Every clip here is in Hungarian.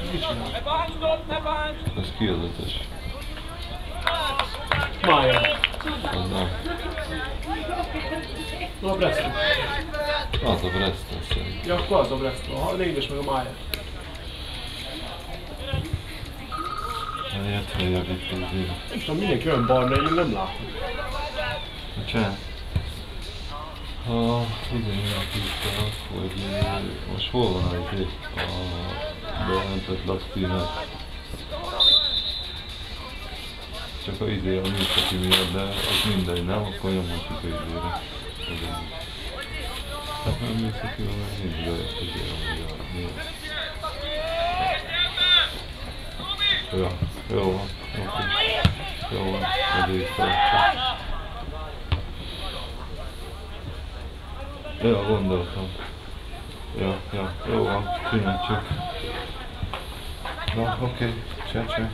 Mit csinál? Ez ki az ötös? Mája. Az nem. No, a Bresto. Az a Bresto szerint. Ja, akkor az a Bresto. A 4-es meg a Mája. Helyett helyett itt az év. Nem tudom, mindenki olyan barna, én még nem látom. Mit csinál? Igen, tisztelt, hogy most hol van az a bejelentett lakcímet? Csak a a műszaki miatt, de az mindegy, nem? Akkor nyomhatjuk a izére. Hát nem műszaki, mert nincs be ami a Ja, jó van, oké. Jó van, ezért fel. Ja, gondoltam. Ja, jó van, csinálj csak. Na, oké, cseh.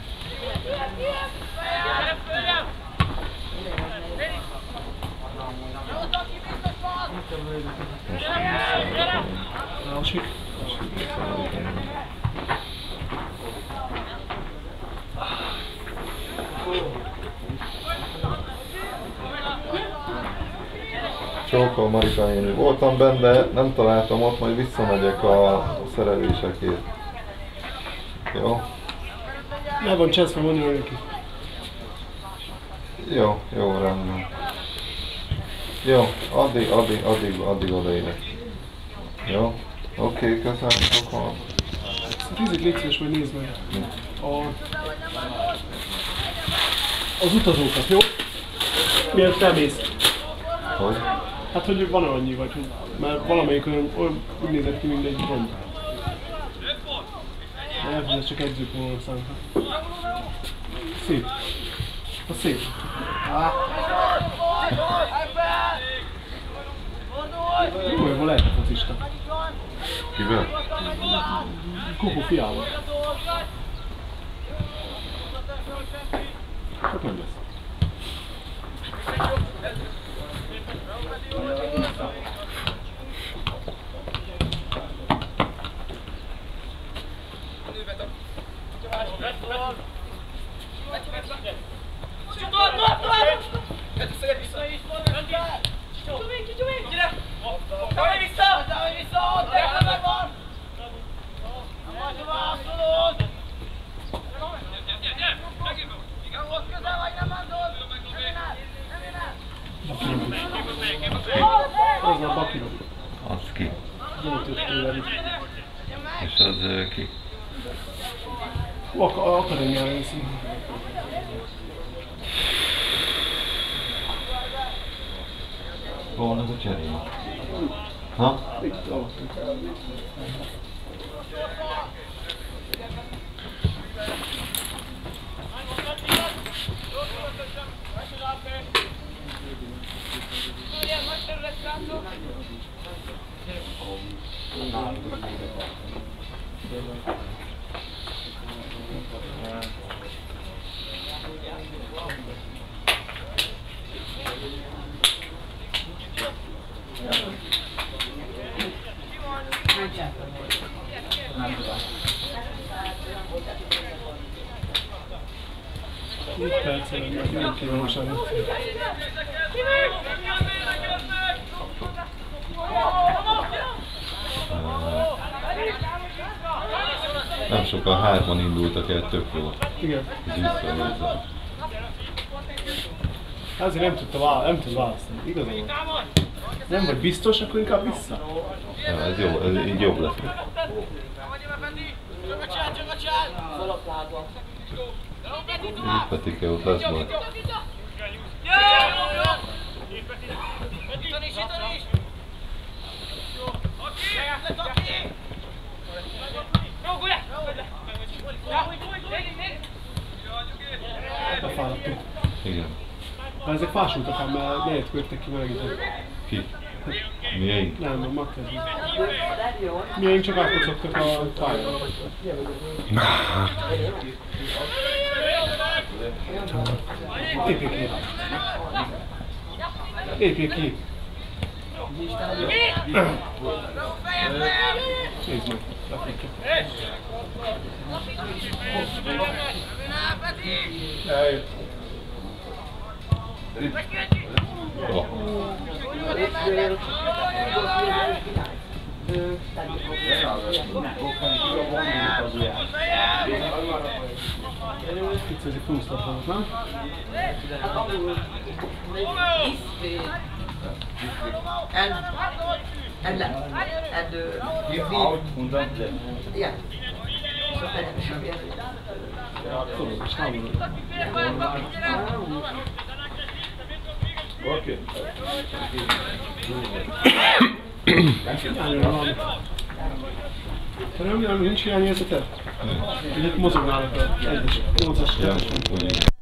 Másik. Csókol Marika néni. Voltam benne, nem találtam ott, majd visszamegyek a szerelésekért. Jó? Le van cseszve, mondja neki. Jó, rendben. Jó, addig odaérek. Jó? Oké, köszönöm sokan. Fizik, légy szíves, majd nézd meg. Az utazókat, jó? Miért felmész? Hogy? Hát, hogy van annyi, vagy hogy... Mert valamelyik olyan úgy nézett ki, mint egy gond. Ez csak edzőpólóra számít. Szép. A szép. Jó, jól lehet a focista. Kivel? Kupu fiával. Csak nem lesz. Az a Bakirov. Az ki? És az ki? Akadémiára viszi. Hol van ez a cserény? Ha? Itt alattunk. Itt percen, mert jó kívánság. Nem sokan hárman indultak el, tök jó. Igen. Ez visszanézve. Azért nem tud választani, igazán van. Nem vagy biztos, akkor inkább vissza. Ja, ez jó, ez így jobb lesz. Itt Petike ott lesz majd. Befáradtunk. Igen. Ha ezek fásultak ám, mert negyed köttek ki melegíteni. Ki? Miénk? Nem, a magkezünk. Miénk csak átkocogtak a pályán. Épjék ki. Épjék ki. Nézd meg. Lefekje. Eljött. Oh. Itt ez egy fullstop, nem? Ja. Så kan jag köra. Oké. Nem nincs hiányérzeted? Itt mozognál a 1-es, 8-as, 2-es.